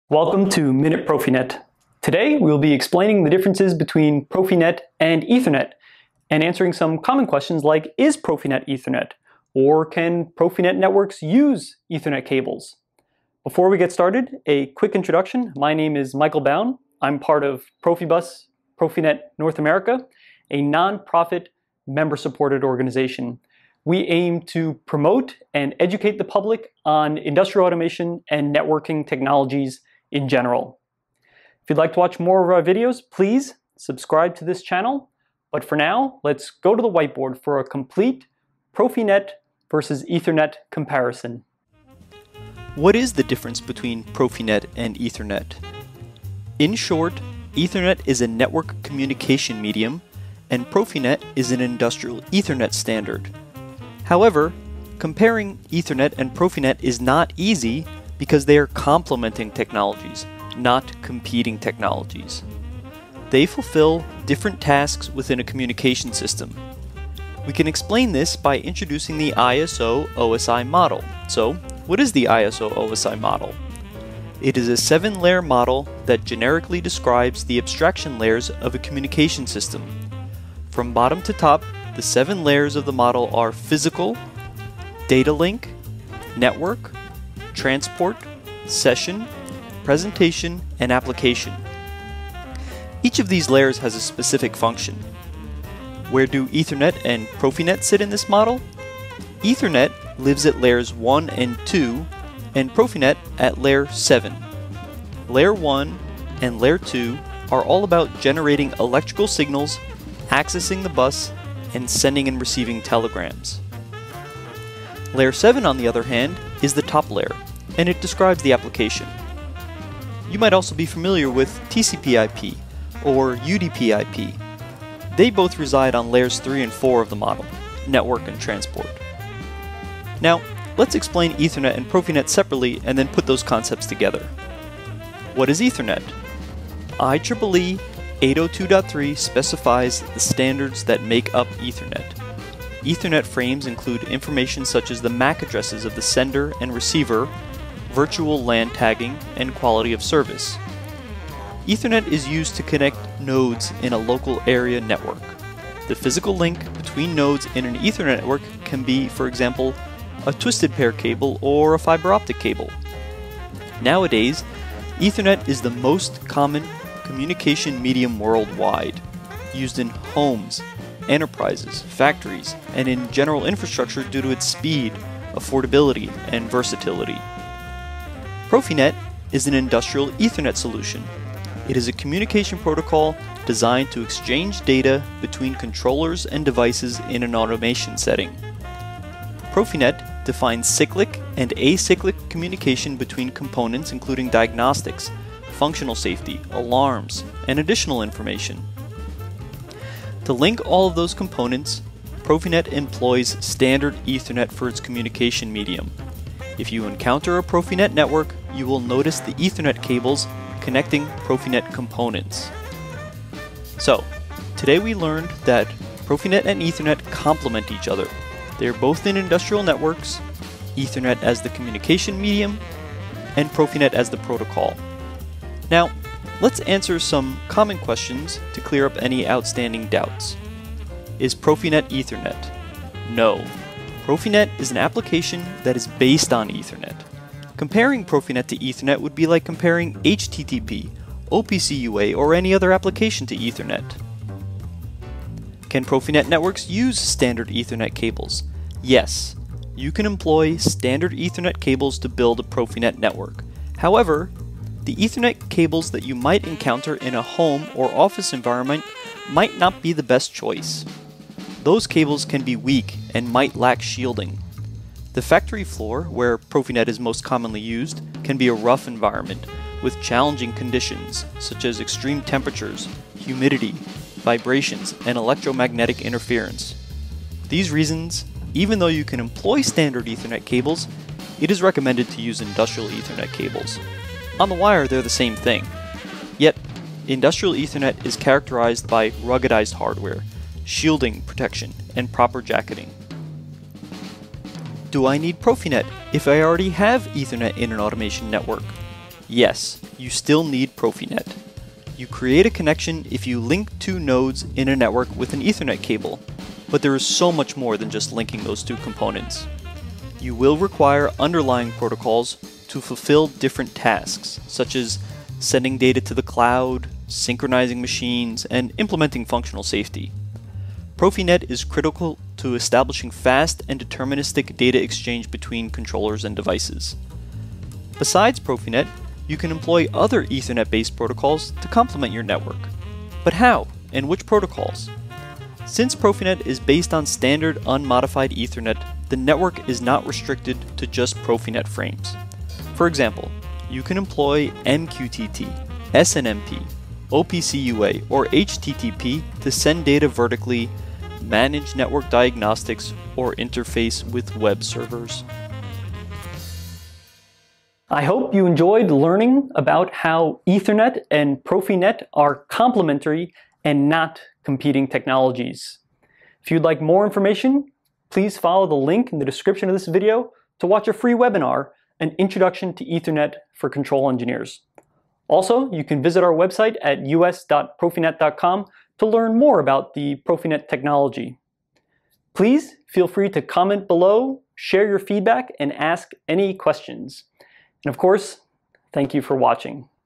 Welcome to Minute PROFINET. Today we'll be explaining the differences between PROFINET and Ethernet and answering some common questions like, is PROFINET Ethernet? Or can PROFINET networks use Ethernet cables? Before we get started, a quick introduction. My name is Michael Bown. I'm part of Profibus PROFINET North America, a non-profit member-supported organization. We aim to promote and educate the public on industrial automation and networking technologies in general. If you'd like to watch more of our videos, please subscribe to this channel. But for now, let's go to the whiteboard for a complete PROFINET versus Ethernet comparison. What is the difference between PROFINET and Ethernet? In short, Ethernet is a network communication medium, and PROFINET is an industrial Ethernet standard. However, comparing Ethernet and PROFINET is not easy because they are complementing technologies, not competing technologies. They fulfill different tasks within a communication system. We can explain this by introducing the ISO-OSI model. So, what is the ISO-OSI model? It is a 7-layer model that generically describes the abstraction layers of a communication system. From bottom to top, the 7 layers of the model are physical, data link, network, transport, session, presentation, and application. Each of these layers has a specific function. Where do Ethernet and PROFINET sit in this model? Ethernet lives at layers 1 and 2, and PROFINET at layer 7. Layer 1 and layer 2 are all about generating electrical signals, accessing the bus, and sending and receiving telegrams. Layer 7, on the other hand, is the top layer, and it describes the application. You might also be familiar with TCP/IP or UDP/IP. They both reside on layers 3 and 4 of the model, network and transport. Now, let's explain Ethernet and PROFINET separately and then put those concepts together. What is Ethernet? IEEE 802.3 specifies the standards that make up Ethernet. Ethernet frames include information such as the MAC addresses of the sender and receiver, virtual LAN tagging, and quality of service. Ethernet is used to connect nodes in a local area network. The physical link between nodes in an Ethernet network can be, for example, a twisted pair cable or a fiber optic cable. Nowadays, Ethernet is the most common communication medium worldwide, used in homes, enterprises, factories, and in general infrastructure due to its speed, affordability, and versatility. PROFINET is an industrial Ethernet solution. It is a communication protocol designed to exchange data between controllers and devices in an automation setting. PROFINET defines cyclic and acyclic communication between components including diagnostics, functional safety, alarms, and additional information. To link all of those components, PROFINET employs standard Ethernet for its communication medium. If you encounter a PROFINET network, you will notice the Ethernet cables connecting PROFINET components. So, today we learned that PROFINET and Ethernet complement each other. They are both in industrial networks, Ethernet as the communication medium, and PROFINET as the protocol. Now, let's answer some common questions to clear up any outstanding doubts. Is PROFINET Ethernet? No. PROFINET is an application that is based on Ethernet. Comparing PROFINET to Ethernet would be like comparing HTTP, OPC UA, or any other application to Ethernet. Can PROFINET networks use standard Ethernet cables? Yes. You can employ standard Ethernet cables to build a PROFINET network. However, the Ethernet cables that you might encounter in a home or office environment might not be the best choice. Those cables can be weak and might lack shielding. The factory floor, where PROFINET is most commonly used, can be a rough environment with challenging conditions such as extreme temperatures, humidity, vibrations, and electromagnetic interference. For these reasons, even though you can employ standard Ethernet cables, it is recommended to use industrial Ethernet cables. On the wire, they're the same thing. Yet, industrial Ethernet is characterized by ruggedized hardware, shielding protection, and proper jacketing. Do I need PROFINET if I already have Ethernet in an automation network? Yes, you still need PROFINET. You create a connection if you link two nodes in a network with an Ethernet cable, but there is so much more than just linking those two components. You will require underlying protocols to fulfill different tasks, such as sending data to the cloud, synchronizing machines, and implementing functional safety. PROFINET is critical to establishing fast and deterministic data exchange between controllers and devices. Besides PROFINET, you can employ other Ethernet-based protocols to complement your network. But how, and which protocols? Since PROFINET is based on standard unmodified Ethernet, the network is not restricted to just PROFINET frames. For example, you can employ MQTT, SNMP, OPC-UA, or HTTP to send data vertically, manage network diagnostics, or interface with web servers. I hope you enjoyed learning about how Ethernet and PROFINET are complementary and not competing technologies. If you'd like more information, please follow the link in the description of this video to watch a free webinar, An Introduction to Ethernet for Control Engineers. Also, you can visit our website at us.profinet.com to learn more about the PROFINET technology. Please feel free to comment below, share your feedback, and ask any questions. And of course, thank you for watching.